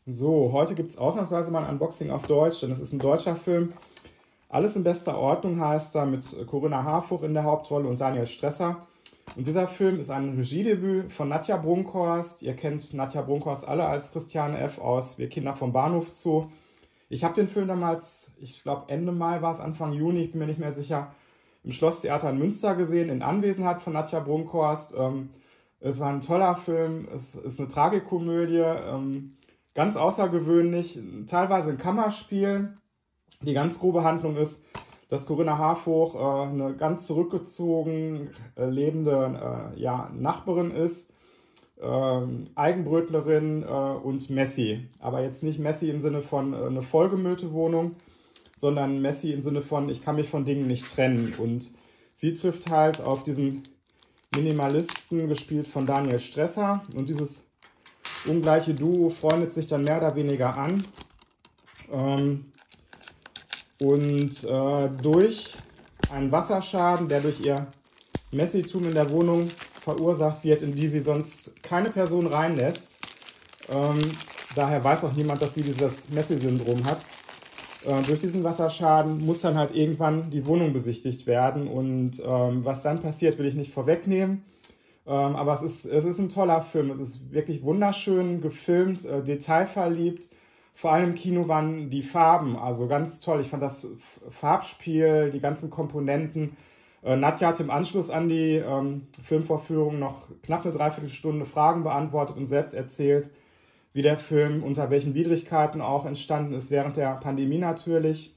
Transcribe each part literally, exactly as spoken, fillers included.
So, heute gibt es ausnahmsweise mal ein Unboxing auf Deutsch, denn es ist ein deutscher Film. Alles in bester Ordnung heißt er, mit Corinna Harfouch in der Hauptrolle und Daniel Stresser. Und dieser Film ist ein Regiedebüt von Nadja Brunkhorst. Ihr kennt Nadja Brunkhorst alle als Christiane F. aus Wir Kinder vom Bahnhof Zoo. Ich habe den Film damals, ich glaube Ende Mai war es, Anfang Juni, ich bin mir nicht mehr sicher, im Schlosstheater in Münster gesehen, in Anwesenheit von Nadja Brunkhorst. Ähm, es war ein toller Film, es ist eine Tragikomödie, ähm, ganz außergewöhnlich, teilweise ein Kammerspiel. Die ganz grobe Handlung ist, dass Corinna Harfouch äh, eine ganz zurückgezogen äh, lebende äh, ja, Nachbarin ist, äh, Eigenbrötlerin äh, und Messi. Aber jetzt nicht Messi im Sinne von äh, eine vollgemüllte Wohnung, sondern Messi im Sinne von, ich kann mich von Dingen nicht trennen. Und sie trifft halt auf diesen Minimalisten, gespielt von Daniel Stresser. Und dieses ungleiche Duo freundet sich dann mehr oder weniger an. Ähm, und äh, durch einen Wasserschaden, der durch ihr Messitum in der Wohnung verursacht wird, in die sie sonst keine Person reinlässt. Ähm, daher weiß auch niemand, dass sie dieses Messi-Syndrom hat. Äh, durch diesen Wasserschaden muss dann halt irgendwann die Wohnung besichtigt werden. Und ähm, was dann passiert, will ich nicht vorwegnehmen. Ähm, aber es ist, es ist ein toller Film. Es ist wirklich wunderschön gefilmt, äh, detailverliebt. Vor allem im Kino waren die Farben also ganz toll. Ich fand das Farbspiel, die ganzen Komponenten. Äh, Nadja hat im Anschluss an die ähm, Filmvorführung noch knapp eine Dreiviertelstunde Fragen beantwortet und selbst erzählt, wie der Film unter welchen Widrigkeiten auch entstanden ist, während der Pandemie natürlich,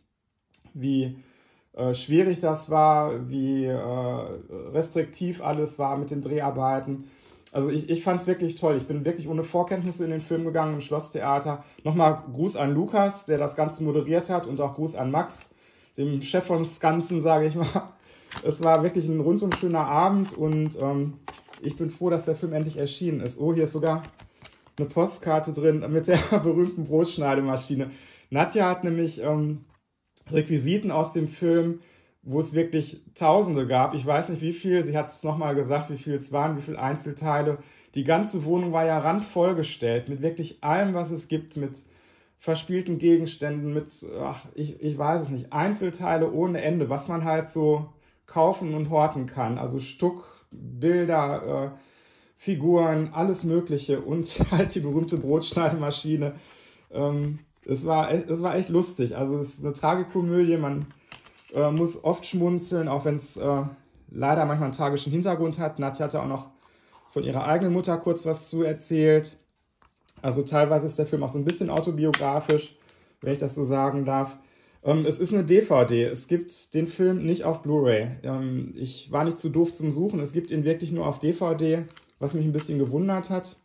wie äh, schwierig das war, wie äh, restriktiv alles war mit den Dreharbeiten. Also ich, ich fand es wirklich toll. Ich bin wirklich ohne Vorkenntnisse in den Film gegangen im Schlosstheater. Nochmal Gruß an Lukas, der das Ganze moderiert hat, und auch Gruß an Max, dem Chef von Ganzen, sage ich mal. Es war wirklich ein rundum schöner Abend und ähm, ich bin froh, dass der Film endlich erschienen ist. Oh, hier ist sogar eine Postkarte drin mit der berühmten Brotschneidemaschine. Nadja hat nämlich ähm, Requisiten aus dem Film, wo es wirklich Tausende gab. Ich weiß nicht wie viel, sie hat es nochmal gesagt, wie viel es waren, wie viele Einzelteile. Die ganze Wohnung war ja randvollgestellt mit wirklich allem, was es gibt, mit verspielten Gegenständen, mit, ach, ich, ich weiß es nicht, Einzelteile ohne Ende, was man halt so kaufen und horten kann. Also Stuck, Bilder, äh, Figuren, alles Mögliche und halt die berühmte Brotschneidemaschine. Ähm, es war, echt- es war echt lustig. Also es ist eine Tragikomödie, man äh, muss oft schmunzeln, auch wenn es äh, leider manchmal einen tragischen Hintergrund hat. Nadja hatte auch noch von ihrer eigenen Mutter kurz was zu erzählt. Also teilweise ist der Film auch so ein bisschen autobiografisch, wenn ich das so sagen darf. Ähm, es ist eine D V D. Es gibt den Film nicht auf Blu-ray. Ähm, ich war nicht zu doof zum Suchen. Es gibt ihn wirklich nur auf D V D, was mich ein bisschen gewundert hat.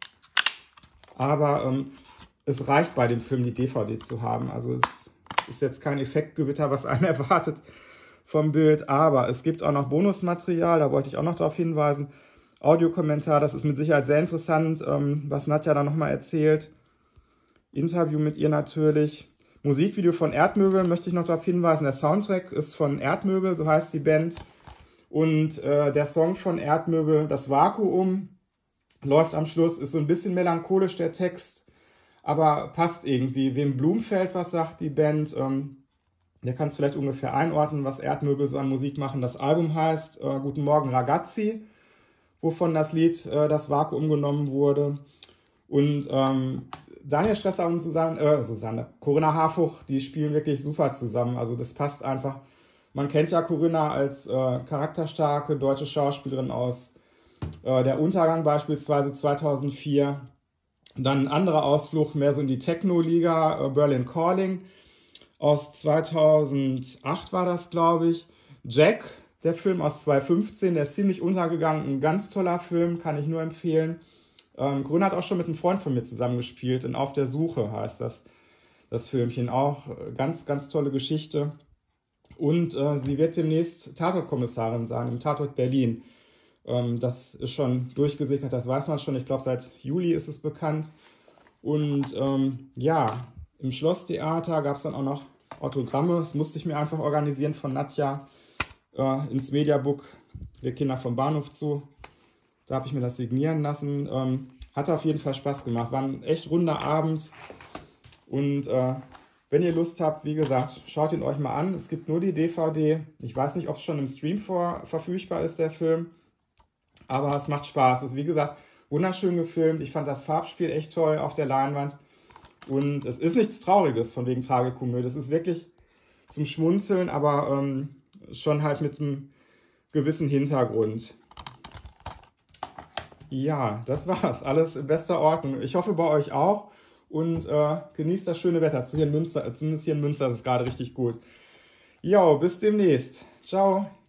Aber ähm, es reicht bei dem Film, die D V D zu haben. Also es ist jetzt kein Effektgewitter, was einen erwartet vom Bild. Aber es gibt auch noch Bonusmaterial, da wollte ich auch noch darauf hinweisen. Audiokommentar, das ist mit Sicherheit sehr interessant, ähm, was Nadja da nochmal erzählt. Interview mit ihr natürlich. Musikvideo von Erdmöbel möchte ich noch darauf hinweisen. Der Soundtrack ist von Erdmöbel, so heißt die Band. Und äh, der Song von Erdmöbel, Das Vakuum, läuft am Schluss, ist so ein bisschen melancholisch der Text, aber passt irgendwie. Wem Blumfeld was sagt, die Band, ähm, der kann es vielleicht ungefähr einordnen, was Erdmöbel so an Musik machen. Das Album heißt äh, Guten Morgen Ragazzi, wovon das Lied äh, Das Vakuum genommen wurde. Und ähm, Daniel Stresser und Susanne, äh, Susanne, Corinna Harfouch, die spielen wirklich super zusammen. Also das passt einfach. Man kennt ja Corinna als äh, charakterstarke deutsche Schauspielerin aus äh, Der Untergang beispielsweise zweitausendvier. Dann ein anderer Ausflug mehr so in die Techno-Liga, äh, Berlin Calling. Aus zweitausendacht war das, glaube ich. Jack, der Film aus zweitausendfünfzehn, der ist ziemlich untergegangen. Ein ganz toller Film, kann ich nur empfehlen. Ähm, Grün hat auch schon mit einem Freund von mir zusammengespielt. In Auf der Suche heißt das, das Filmchen auch. Ganz, ganz tolle Geschichte. Und äh, sie wird demnächst Tatortkommissarin sein im Tatort Berlin. Ähm, das ist schon durchgesickert, das weiß man schon. Ich glaube, seit Juli ist es bekannt. Und ähm, ja, im Schlosstheater gab es dann auch noch Autogramme. Das musste ich mir einfach organisieren von Nadja äh, ins Mediabook Wir Kinder vom Bahnhof Zoo. Da habe ich mir das signieren lassen. Ähm, hat auf jeden Fall Spaß gemacht. War ein echt runder Abend. Und äh, wenn ihr Lust habt, wie gesagt, schaut ihn euch mal an. Es gibt nur die D V D. Ich weiß nicht, ob es schon im Stream vor, verfügbar ist, der Film. Aber es macht Spaß. Es ist, wie gesagt, wunderschön gefilmt. Ich fand das Farbspiel echt toll auf der Leinwand. Und es ist nichts Trauriges von wegen Tragikomödie. Es ist wirklich zum Schmunzeln, aber ähm, schon halt mit einem gewissen Hintergrund. Ja, das war's. Alles in bester Ordnung. Ich hoffe bei euch auch. Und äh, genießt das schöne Wetter. Hier in Münster, zumindest hier in Münster ist es gerade richtig gut. Jo, bis demnächst. Ciao.